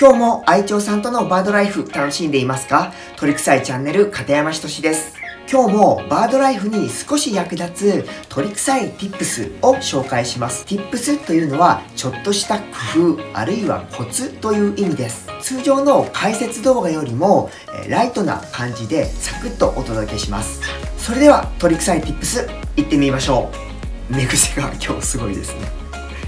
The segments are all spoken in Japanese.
今日も愛鳥さんとのバードライフ楽しんでいますか？鳥臭いチャンネル片山仁です。今日もバードライフに少し役立つ鳥臭い Tips を紹介します。Tips というのはちょっとした工夫あるいはコツという意味です。通常の解説動画よりもライトな感じでサクッとお届けします。それでは鳥臭い Tips いってみましょう。寝癖が今日すごいですね。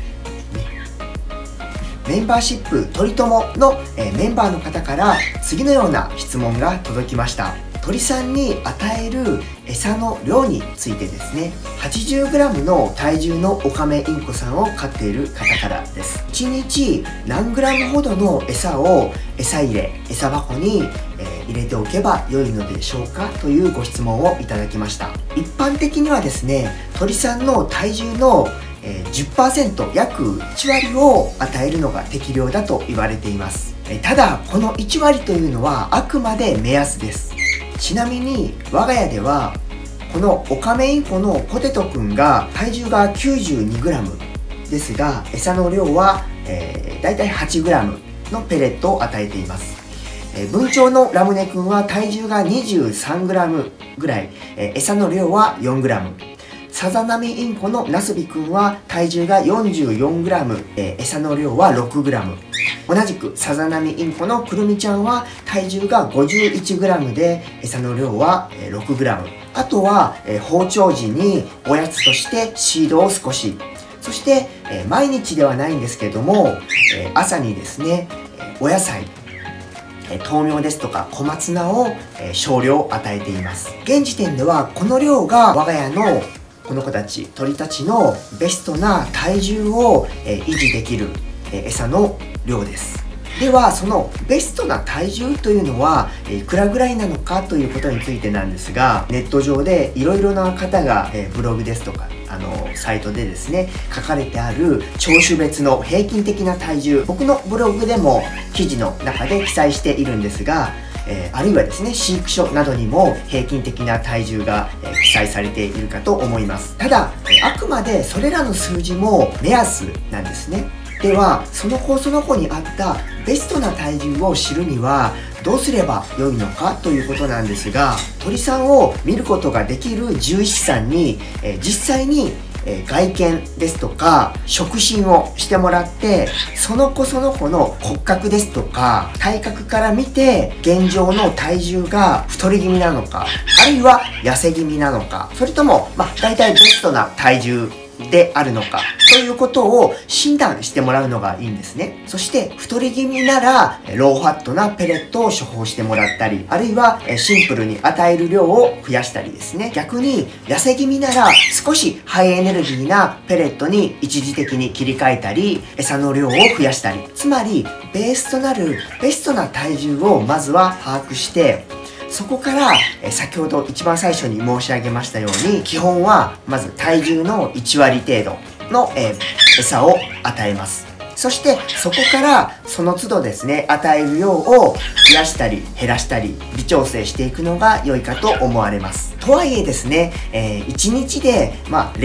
メンバーシップ鳥友のメンバーの方から次のような質問が届きました。鳥さんに与える餌の量についてですね。 80g の体重のオカメインコさんを飼っている方からです。1日何 g ほどの餌を餌箱に入れておけば良いのでしょうかというご質問をいただきました。一般的にはですね、鳥さんの体重の10% 約1割を与えるのが適量だと言われています。ただこの1割というのはあくまで目安です。ちなみに我が家ではこのオカメインコのポテトくんが体重が 92g ですが、餌の量はだいたい 8g のペレットを与えています。文鳥のラムネくんは体重が 23g ぐらい、餌の量は 4g。サザナミインコのナスビくんは体重が 44g、餌の量は 6g。同じくサザナミインコのクルミちゃんは体重が 51g で餌の量は 6g。あとは放鳥時におやつとしてシードを少し、そして毎日ではないんですけれども朝にですねお野菜豆苗ですとか小松菜を少量与えています。現時点ではこの量が我が家のこの子たち鳥たちのベストな体重を維持できる餌の量です。ではそのベストな体重というのはいくらぐらいなのかということについてなんですが、ネット上でいろいろな方がブログですとかサイトでですね書かれてある鳥種別の平均的な体重、僕のブログでも記事の中で記載しているんですが、あるいはですね飼育書などにも平均的な体重が記載されているかと思います。ただあくまでそれらの数字も目安なんですね。ではその子に合ったベストな体重を知るにはどうすれば良いのかということなんですが、鳥さんを見ることができる獣医師さんに実際に外見ですとか触診をしてもらって、その子の骨格ですとか体格から見て現状の体重が太り気味なのか、あるいは痩せ気味なのか、それとも大体ベストな体重であるのかということを診断してもらうのがいいんですね。そして太り気味ならローファットなペレットを処方してもらったり、あるいはシンプルに与える量を増やしたりですね。逆に痩せ気味なら少しハイエネルギーなペレットに一時的に切り替えたり、餌の量を増やしたり、つまりベースとなるベストな体重をまずは把握して、そこから先ほど一番最初に申し上げましたように、基本はまず体重の1割程度の餌を与えます。そしてそこからその都度ですね与える量を増やしたり減らしたり微調整していくのが良いかと思われます。とはいえですね、1日で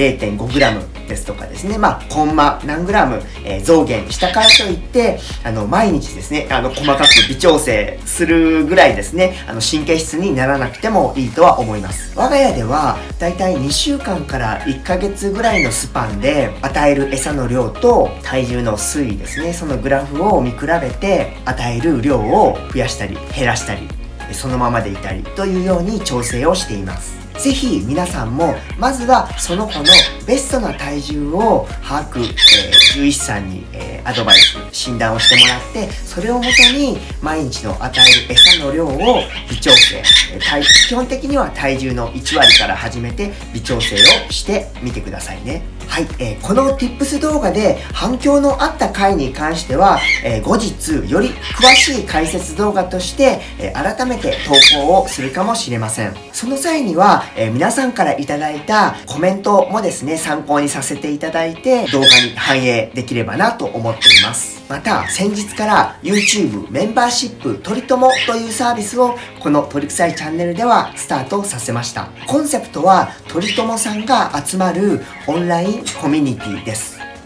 0.5g ですとかですね、コンマ何 g 増減したからといって毎日ですね細かく微調整するぐらいですね神経質にならなくてもいいとは思います。我が家ではだいたい2週間から1ヶ月ぐらいのスパンで与える餌の量と体重の推移ですね、そのグラフを見比べて与える量を増やしたり減らしたりそのままでいたりというように調整をしています。ぜひ皆さんもまずはその子のベストな体重を把握、獣医師さんに、アドバイス診断をしてもらって、それをもとに毎日の与える餌の量を微調整、基本的には体重の1割から始めて微調整をしてみてくださいね。はい、この Tips 動画で反響のあった回に関しては、後日より詳しい解説動画として、改めて投稿をするかもしれません。その際には、皆さんからいただいたコメントもですね参考にさせていただいて動画に反映できればなと思っています。また先日から YouTube メンバーシップ鳥友というサービスをこの鳥臭いチャンネルではスタートさせました。コンセプトは鳥友さんが集まるオンラインコミュニティです。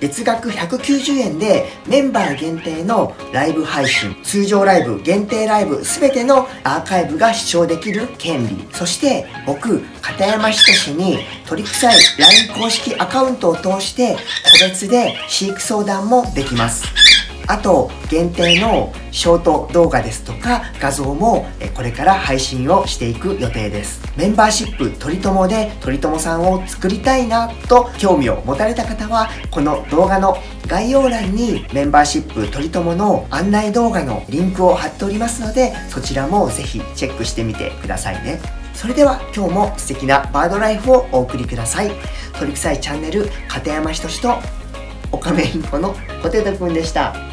月額190円でメンバー限定のライブ配信、通常ライブ、限定ライブ、すべてのアーカイブが視聴できる権利、そして僕、片山仁に鳥臭い LINE 公式アカウントを通して個別で飼育相談もできます。あと限定のショート動画ですとか画像もこれから配信をしていく予定です。メンバーシップ鳥友で鳥友さんを作りたいなと興味を持たれた方は、この動画の概要欄にメンバーシップ鳥友の案内動画のリンクを貼っておりますので、そちらもぜひチェックしてみてくださいね。それでは今日も素敵なバードライフをお送りください。鳥臭いチャンネル片山仁とオカメインコのポテトくんでした。